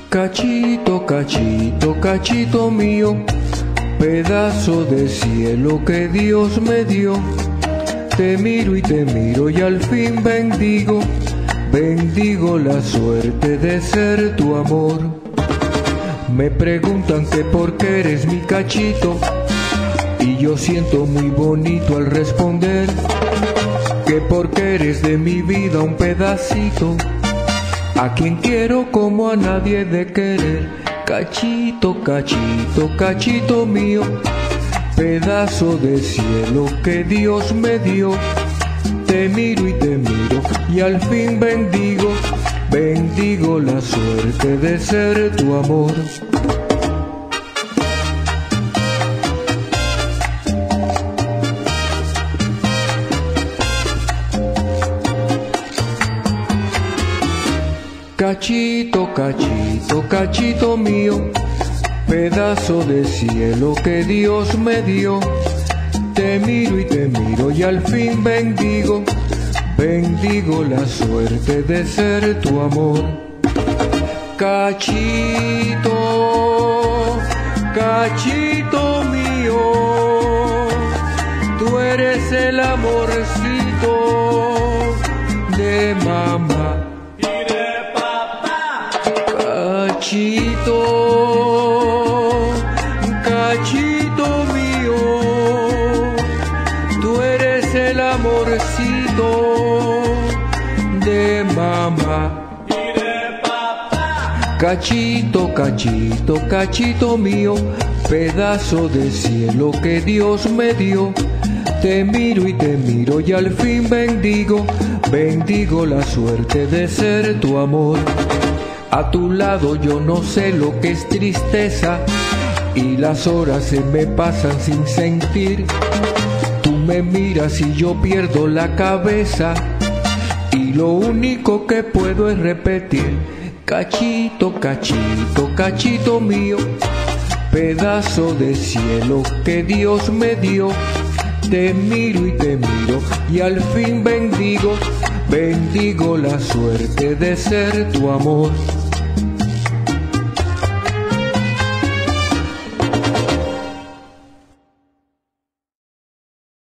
Cachito, cachito, cachito mío, pedazo de cielo que Dios me dio. Te miro y al fin bendigo, bendigo la suerte de ser tu amor. Me preguntan que por qué eres mi cachito, y yo siento muy bonito al responder que porque eres de mi vida un pedacito, a quien quiero como a nadie de querer. Cachito, cachito, cachito mío, pedazo de cielo que Dios me dio. Te miro y al fin bendigo, bendigo la suerte de ser tu amor. Cachito, cachito, cachito mío, pedazo de cielo que Dios me dio. Te miro y al fin bendigo, bendigo la suerte de ser tu amor. Cachito, cachito mío, tú eres el amorcito de mamá. Cachito, cachito mío, tú eres el amorcito de mamá y de papá. Cachito, cachito, cachito mío, pedazo de cielo que Dios me dio. Te miro y al fin bendigo, bendigo la suerte de ser tu amor. A tu lado yo no sé lo que es tristeza, y las horas se me pasan sin sentir. Tú me miras y yo pierdo la cabeza, y lo único que puedo es repetir: cachito, cachito, cachito mío, pedazo de cielo que Dios me dio. Te miro y al fin bendigo, bendigo la suerte de ser tu amor.